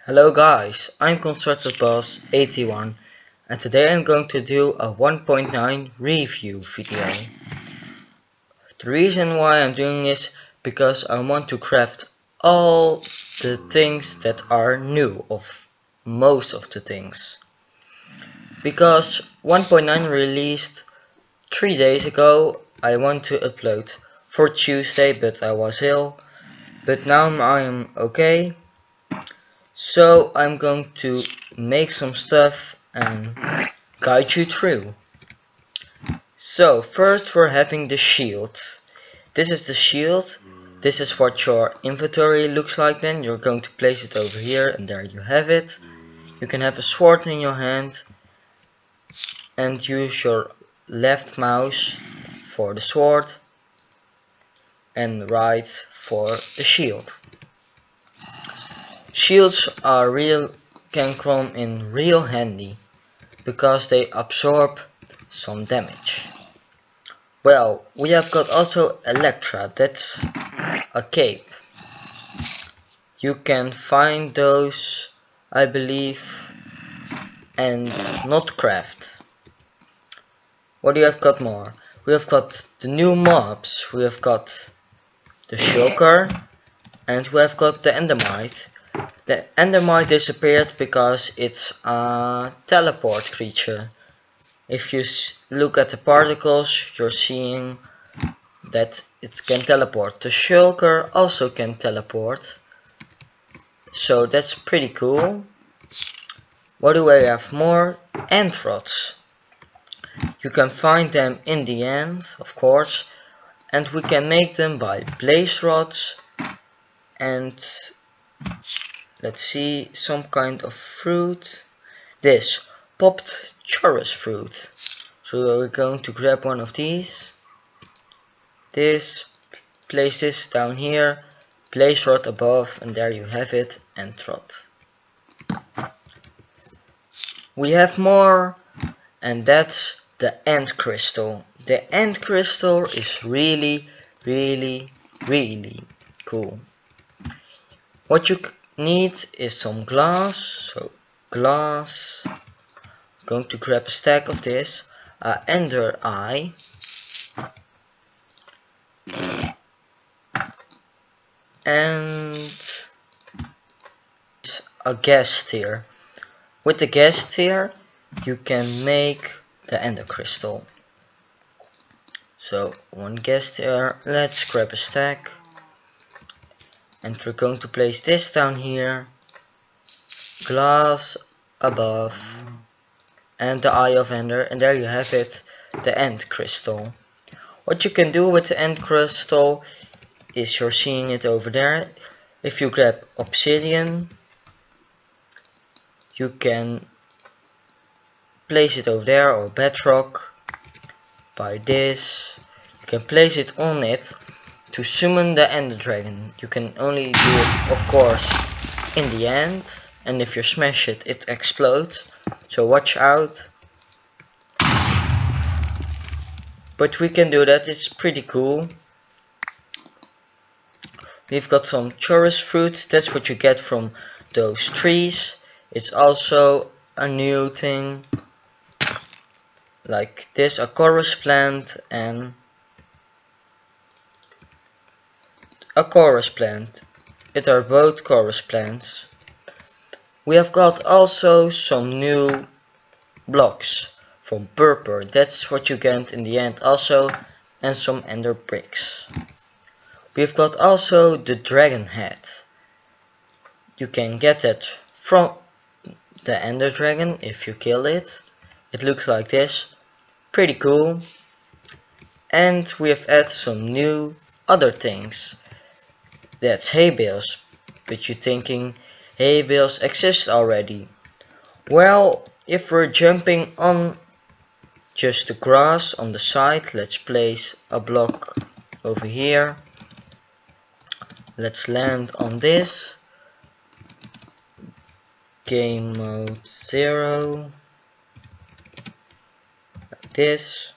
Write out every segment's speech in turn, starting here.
Hello guys, I'm Constructor Boss 81 and today I'm going to do a 1.9 review video. The reason why I'm doing this because I want to craft all the things that are new of most of the things. Because 1.9 released 3 days ago, I want to upload for Tuesday but I was ill, but now I am okay. So I'm going to make some stuff and guide you through. So first we're having the shield. This is the shield. This is what your inventory looks like then. You're going to place it over here and there you have it. You can have a sword in your hand and use your left mouse for the sword and right for the shield. Shields can come in real handy because they absorb some damage. Well, we have got also Electra, that's a cape. You can find those, I believe, and not craft. What do you have got more? We have got the new mobs, we have got the Shulker, and we have got the Endermite. The Endermite disappeared because it's a teleport creature. If you look at the particles, you're seeing that it can teleport. The Shulker also can teleport, so that's pretty cool. What do I have more? End rods. You can find them in the end, of course, and we can make them by blaze rods and let's see, some kind of fruit. This popped chorus fruit. So we're going to grab one of these. This, place this down here, place rod above, and there you have it, and rod. We have more, and that's the end crystal. The end crystal is really cool. What you need is some glass, so glass. I'm going to grab a stack of this, ender eye, and a ghast tear. With the ghast tear you can make the ender crystal. So one ghast tear, let's grab a stack. And we're going to place this down here, glass above, and the eye of ender, and there you have it, the end crystal. What you can do with the end crystal is, you're seeing it over there, if you grab obsidian, you can place it over there, or bedrock, by this. You can place it on it to summon the ender dragon. You can only do it, of course, in the end, and if you smash it, it explodes, so watch out. But we can do that, it's pretty cool. We've got some chorus fruits, that's what you get from those trees. It's also a new thing, like this, a chorus plant and a chorus plant. It are both chorus plants. We have got also some new blocks from purple. That's what you get in the end also, and some ender bricks. We've got also the dragon head. You can get it from the ender dragon if you kill it. It looks like this. Pretty cool. And we have added some new other things. That's hay bales, but you're thinking hay bales exist already. Well, if we're jumping on just the grass on the side, let's place a block over here. Let's land on this. Game mode 0. Like this.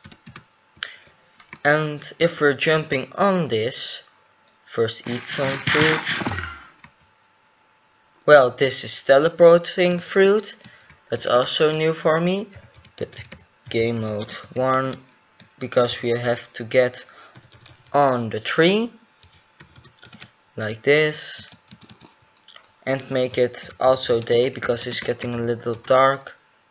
And if we're jumping on this, first eat some fruit. Well, this is teleporting fruit. That's also new for me. But game mode 1, because we have to get on the tree like this, and make it also day because it's getting a little dark.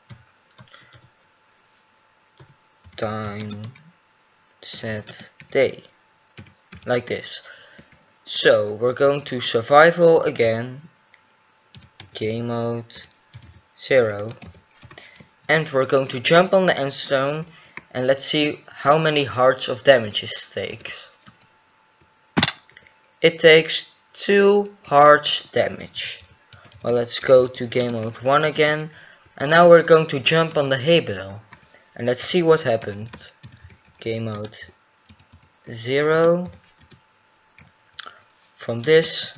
Time set day, like this. So we're going to survival again, game mode 0, and we're going to jump on the endstone, and let's see how many hearts of damage it takes. It takes 2 hearts damage. Well, let's go to game mode 1 again, and now we're going to jump on the hay bale, and let's see what happened. Game mode 0. From this,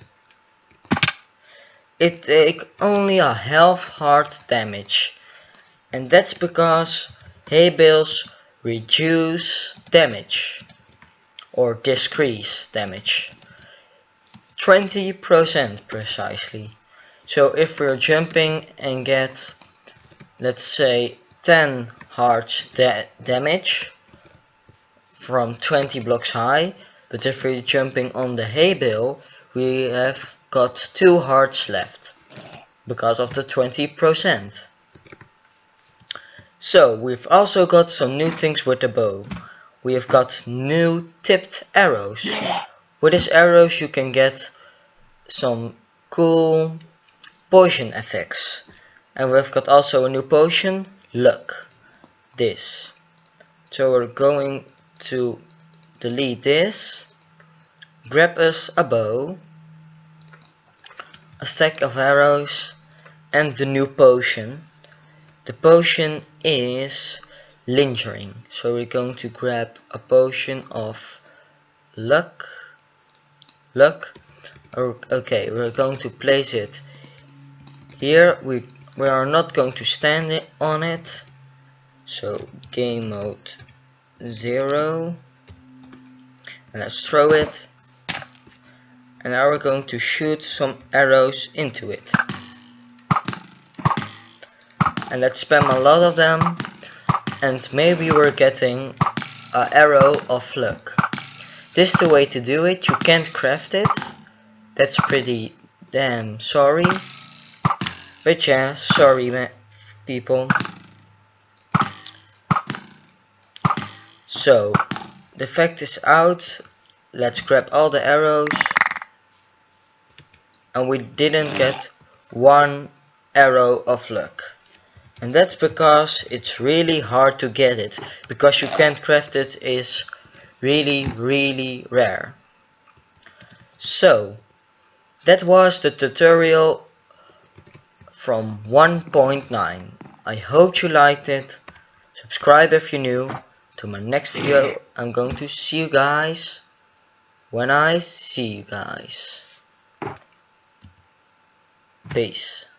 it takes only a half heart damage, and that's because hay bales reduce damage or decrease damage 20% precisely. So if we're jumping and get, let's say, 10 hearts damage from 20 blocks high, but if we're jumping on the hay bale, we have got 2 hearts left because of the 20%. So we've also got some new things with the bow. We have got new tipped arrows. With these arrows you can get some cool poison effects. And we've got also a new potion, luck. This. So we're going to delete this, grab us a bow, a stack of arrows, and the new potion. The potion is lingering, so we're going to grab a potion of luck. Okay, we're going to place it here. We are not going to stand on it, so game mode 0, and let's throw it, and now we're going to shoot some arrows into it, and let's spam a lot of them, and maybe we're getting an arrow of luck. This is the way to do it. You can't craft it, that's pretty damn sorry, but yeah, sorry people. So the fact is out. Let's grab all the arrows, and we didn't get 1 arrow of luck, and that's because it's really hard to get it, because you can't craft it is really rare. So that was the tutorial from 1.9. I hope you liked it. Subscribe if you're new. To my next video, I'm going to see you guys when I see you guys. Peace.